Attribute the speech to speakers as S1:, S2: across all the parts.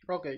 S1: Ok.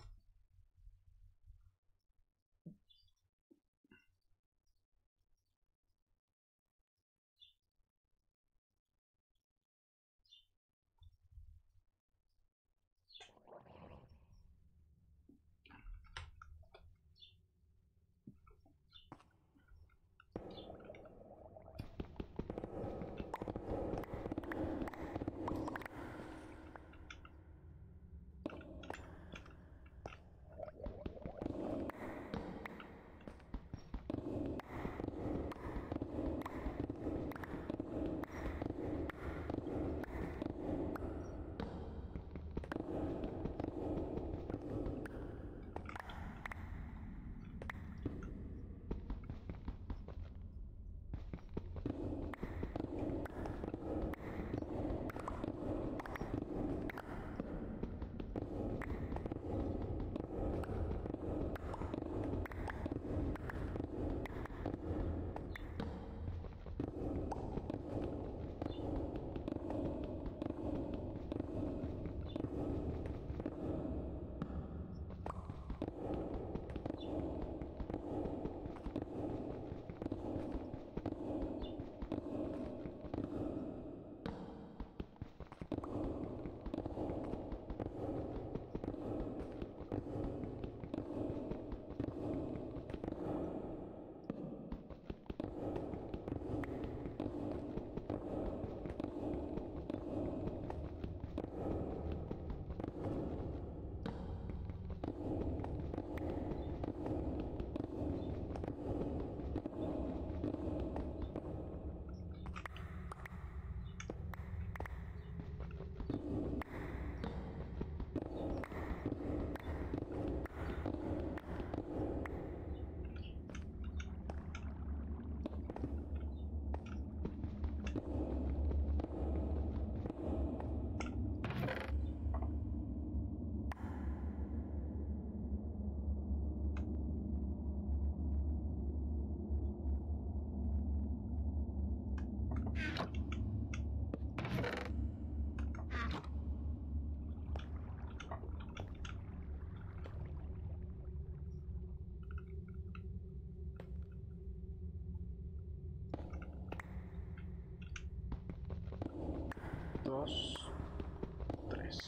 S1: Dos, tres.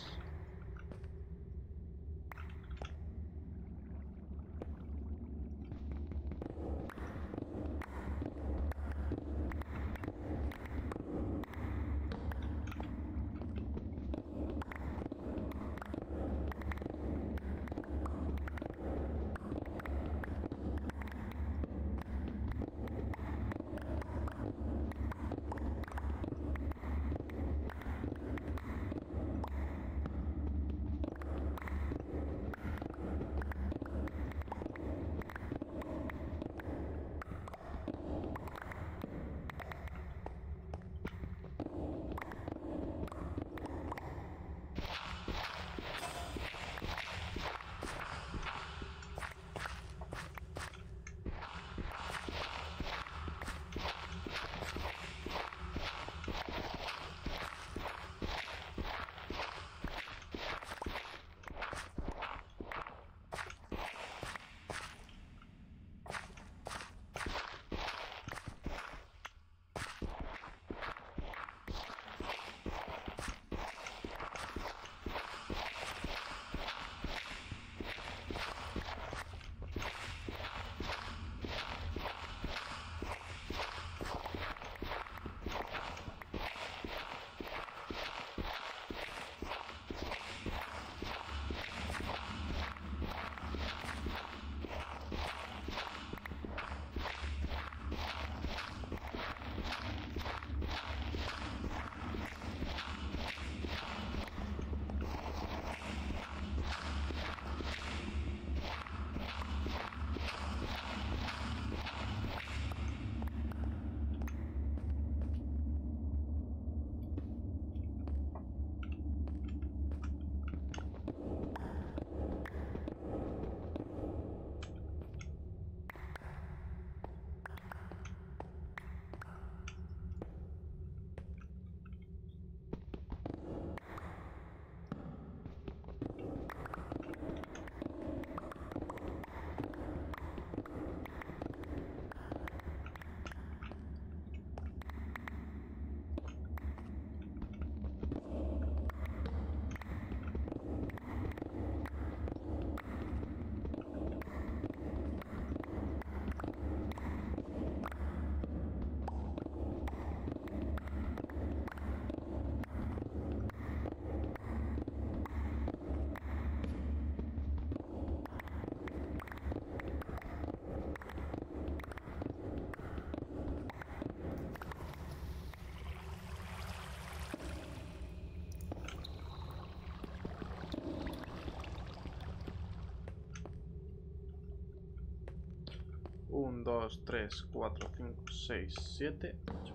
S1: 2, 3, 4, 5, 6, 7, 8.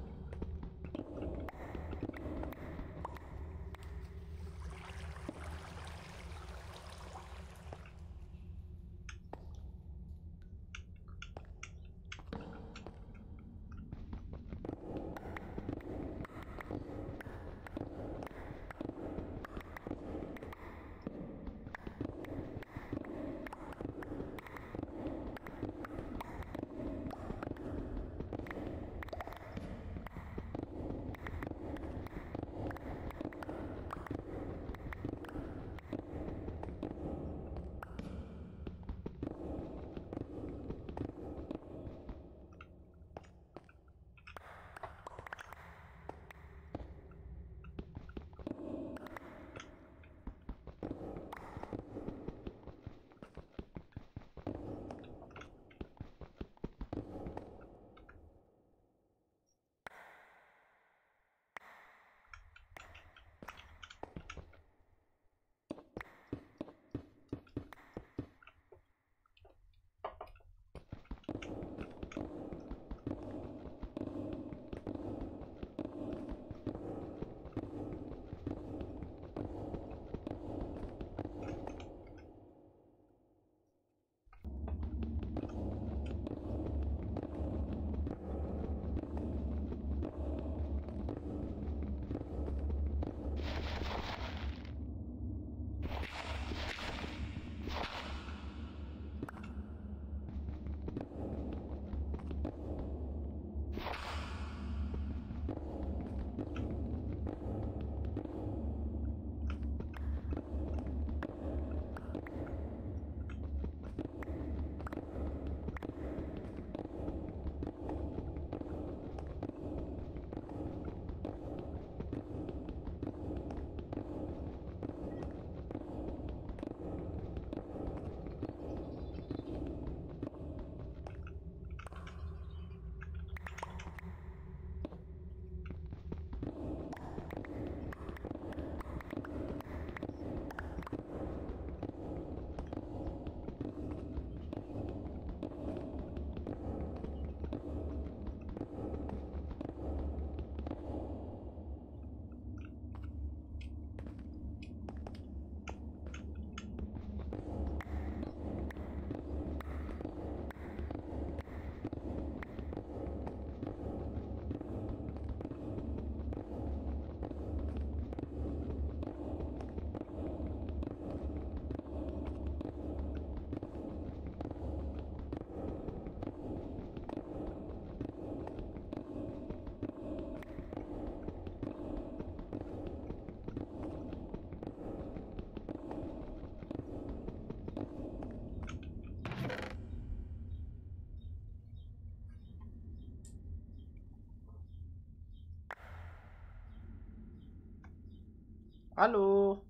S1: ¡Aló!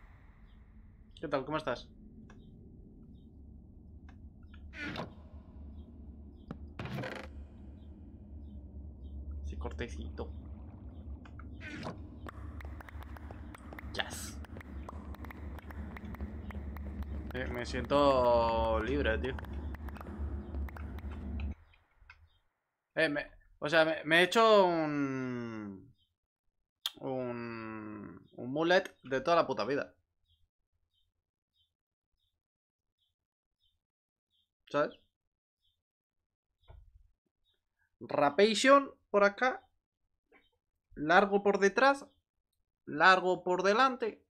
S1: ¿Qué tal? ¿Cómo estás? Sí, cortecito. Yes. Me siento libre, tío. O sea, me he hecho un mullet de toda la puta vida. ¿Sabes? Rapation por acá. Largo por detrás. Largo por delante.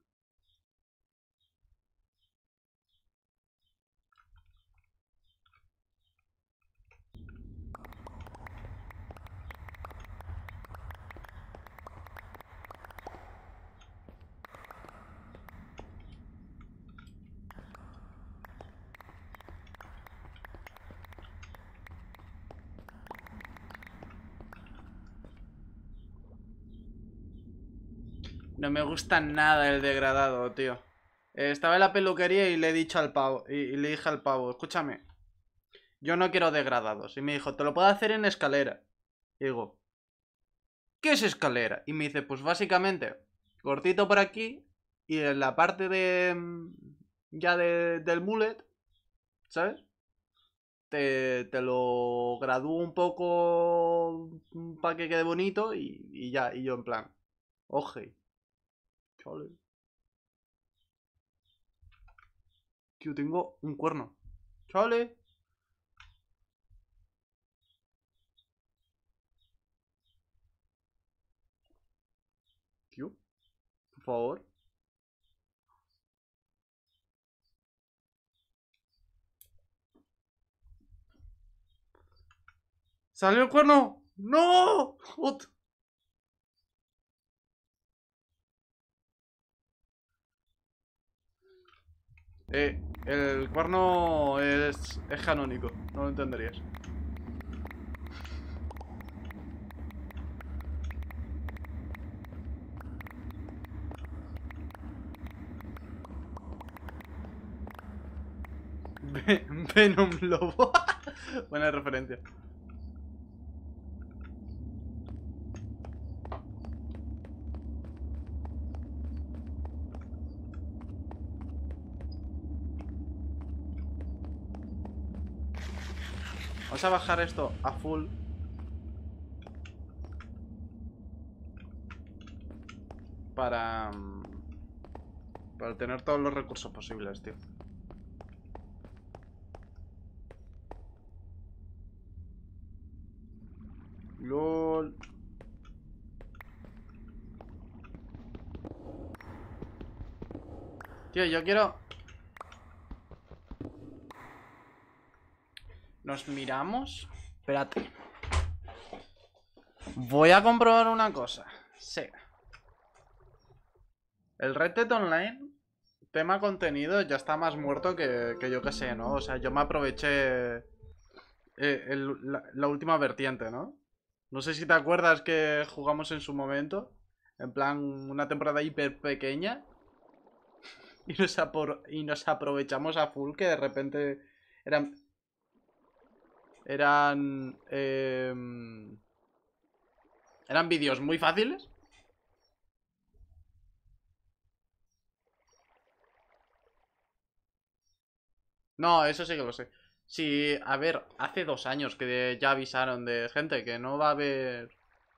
S1: No me gusta nada el degradado, tío. Estaba en la peluquería y le he dicho al pavo. Y le dije al pavo, escúchame. Yo no quiero degradados. Y me dijo, te lo puedo hacer en escalera. Y digo, ¿qué es escalera? Y me dice, pues básicamente, cortito por aquí. Y en la parte de. Ya del mullet. ¿Sabes? te lo gradúo un poco para que quede bonito y ya, y yo en plan, oje, chale. Tío, tengo un cuerno. Chale. Tío, por favor. ¡Salió el cuerno! ¡No! El cuerno es canónico, no lo entenderías. Venom Lobo. Buena referencia. Vamos a bajar esto a full. Para... Para tener todos los recursos posibles, tío. LOL. Tío, yo quiero... Nos miramos. Espérate. Voy a comprobar una cosa. Sí. El Red Dead Online, tema contenido, ya está más muerto que yo que sé, ¿no? O sea, yo me aproveché la última vertiente, ¿no? No sé si te acuerdas que jugamos en su momento. En plan, una temporada hiper pequeña. Y nos aprovechamos a full que de repente eran... Eran... eran vídeos muy fáciles. No, eso sí que lo sé. Sí, a ver, hace 2 años que ya avisaron de gente que no va a haber...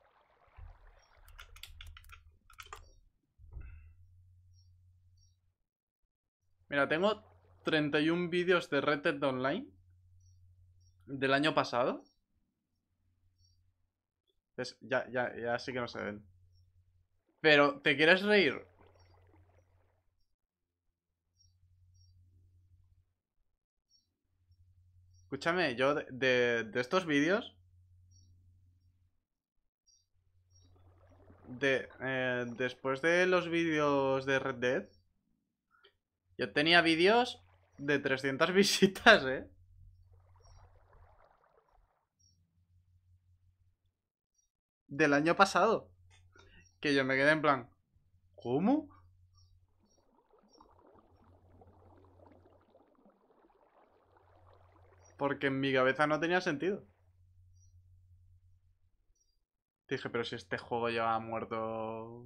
S1: Mira, tengo 31 vídeos de Red Dead Online del año pasado. Pues ya sí que no se ven. Pero, ¿te quieres reír? Escúchame, yo de estos vídeos, después de los vídeos de Red Dead, yo tenía vídeos de 300 visitas, ¿eh? Del año pasado. Que yo me quedé en plan, ¿cómo? Porque en mi cabeza no tenía sentido. Dije, pero si este juego ya ha muerto.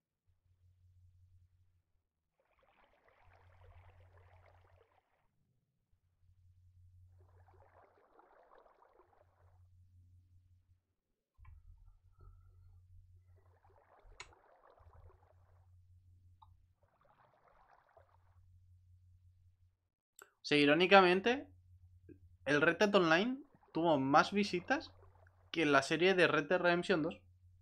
S1: Sí, irónicamente, el Red Dead Online tuvo más visitas que la serie de Red Dead Redemption 2.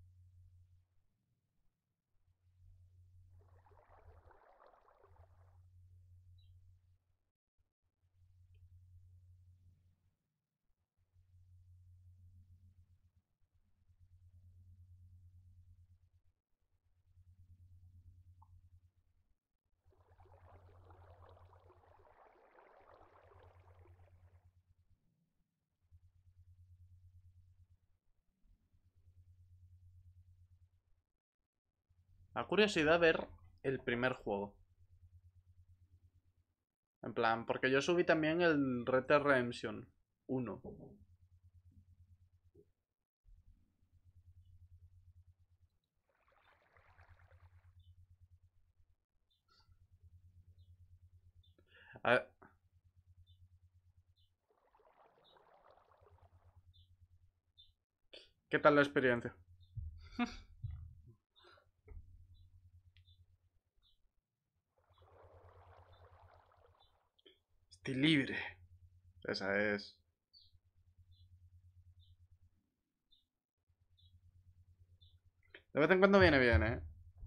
S1: La curiosidad ver el primer juego. En plan, porque yo subí también el Red Dead Redemption 1. A- ¿Qué tal la experiencia? Estoy libre. Esa es. De vez en cuando viene bien, ¿eh?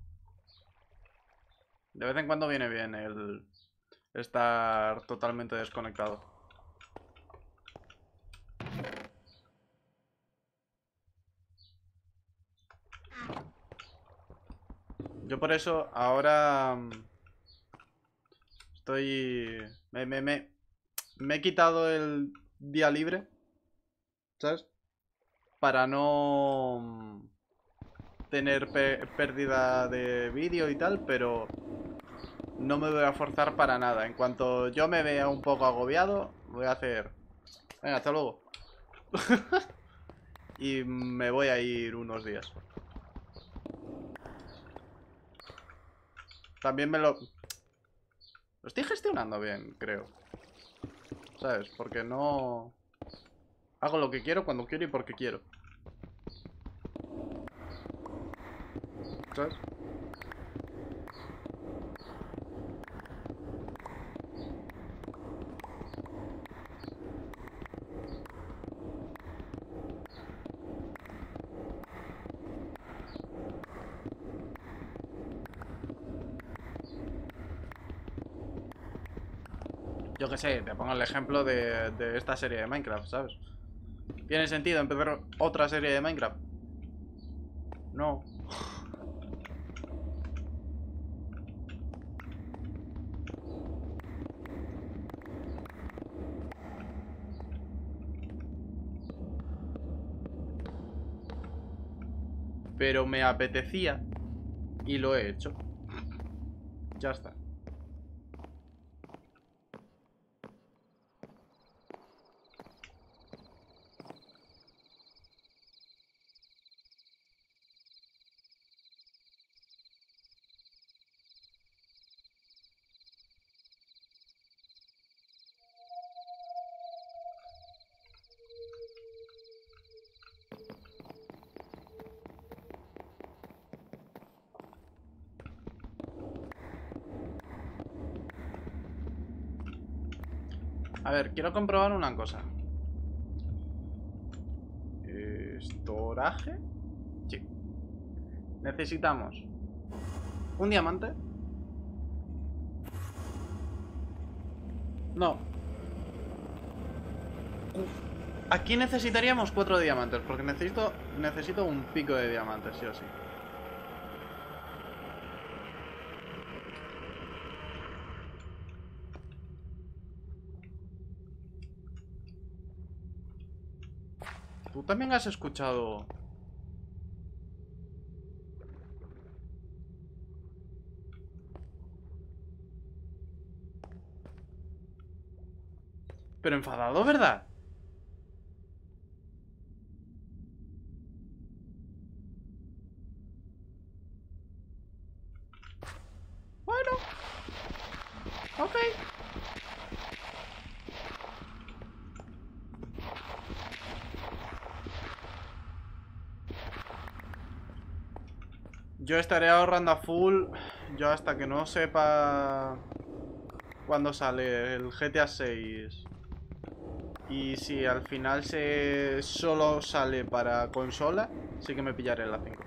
S1: De vez en cuando viene bien el estar totalmente desconectado. Yo por eso ahora estoy... Me he quitado el día libre, ¿sabes? Para no tener pérdida de vídeo y tal, pero no me voy a forzar para nada. En cuanto yo me vea un poco agobiado, voy a hacer... Venga, hasta luego. Y me voy a ir unos días. También lo estoy gestionando bien, creo. ¿Sabes? Porque no... Hago lo que quiero, cuando quiero y porque quiero. ¿Sabes? Yo qué sé, te pongo el ejemplo de esta serie de Minecraft, ¿sabes? ¿Tiene sentido empezar otra serie de Minecraft? No. Pero me apetecía y lo he hecho. Ya está. A ver, quiero comprobar una cosa. ¿Estoraje? Sí. Necesitamos un diamante. No. Aquí necesitaríamos 4 diamantes, porque necesito un pico de diamantes, sí o sí. Tú también has escuchado... Pero enfadado, ¿verdad? Bueno, ok. Yo estaré ahorrando a full. Yo hasta que no sepa cuándo sale el GTA 6. Y si al final solo sale para consola, sí que me pillaré la 5.